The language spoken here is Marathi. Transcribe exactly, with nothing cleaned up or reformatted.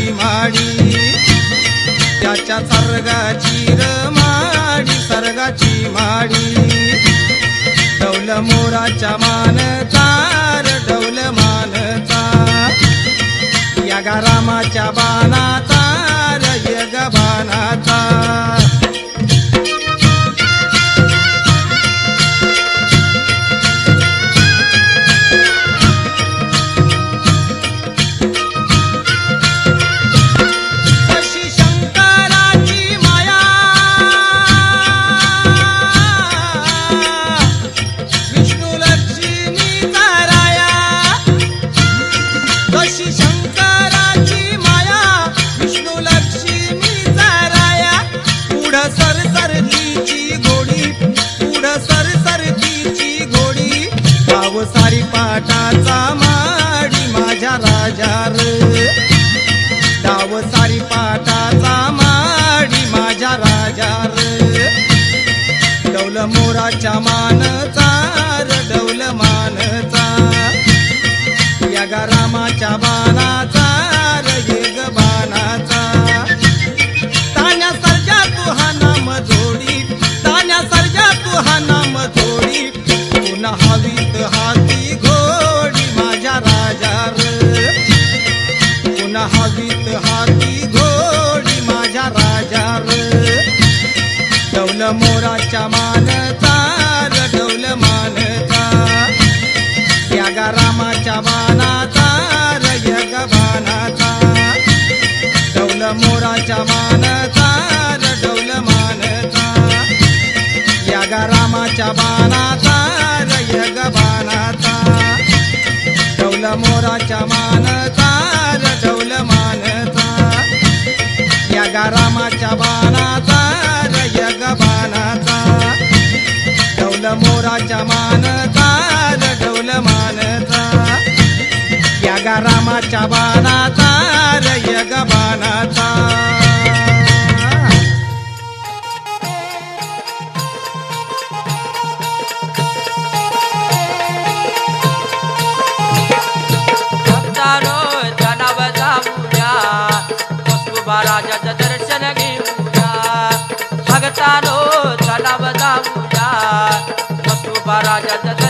माडी त्याच्या सर्गाची रमाडी सर्गाची माडी डौल मोराच्या मानचा र डौल मानचा या गा रामाच्या बाणाचा र यग बाणाचा सारी पाटाचा माडी माझ्या राजार डाव सारी पाटाचा माडी माझ्या राजार डौल मोराच्या मानचा र डौल मानचा या गा रामाच्या बाणाचा र येग बाणाचा तान्या सर्जा तू हा नाम जोडी तान्या सर्जा तू हा नाम जोडी पुन्हा हवीत हाती घोडी माझ्या राजार पुन्हा हवीत हाती घोडी माझ्या राजार डौल मोराच्या मानचा र डौल मानचा या गा रामाच्या बाणाचा र यग बाणाचा डौल मोराच्या मानचा र डौल मानचा या गा रामाच्या बाणाचा यग बाणाचा डौल मोराच्या मानचा र डौल मानचा या गा रामाच्या बाणाचा र यग बाणाचा डौल मोराच्या मानचा र डौल मानचा या गा रामाच्या बाणाचा र यग बाणाचा राजाचं दर्शन घेऊया भगतानो चला जाऊया मस्तुबा राजाचं